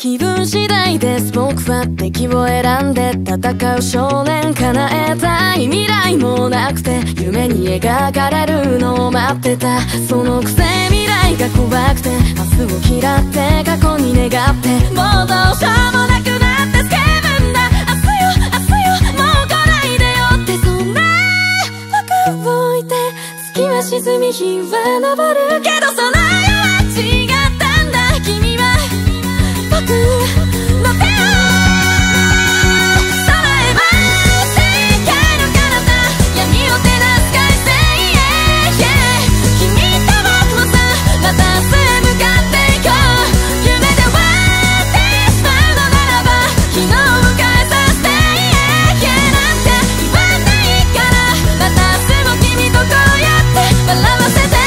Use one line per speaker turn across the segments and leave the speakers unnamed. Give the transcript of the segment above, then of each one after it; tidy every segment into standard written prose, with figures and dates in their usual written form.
気分次第です。僕は敵を選んで戦う少年。叶えたい未来もなくて夢に描かれるのを待ってた。そのくせ未来が怖くて明日を嫌って過去に願って、もうどうしようもなくなってスケブンだ。明日よ明日よもう来ないでよって、そんな僕を置いて月は沈み日は昇るけど、その世は違ったんだ。君は僕の手を捉えば世界の彼方、闇を照らす快晴、君と僕もさ、また明日へ向かっていこう。夢で終わってしまうのならば昨日を迎えさせて、なんて言わないから、また明日も君とこうやって笑わせて。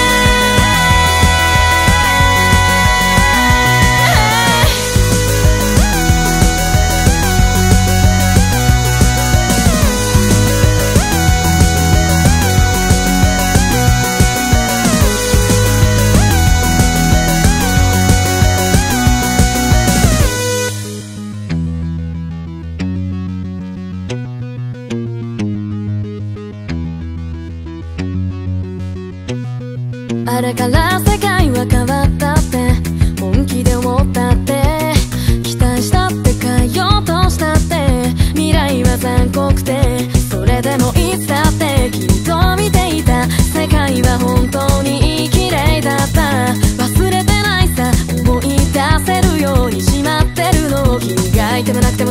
あれから世界は変わったって本気で思ったって、期待したって変えようとしたって、未来は残酷でそれでもいつだって君と見ていた世界は本当に綺麗だった。忘れてないさ、思い出せるようにしまってるのを、君がいてもなくても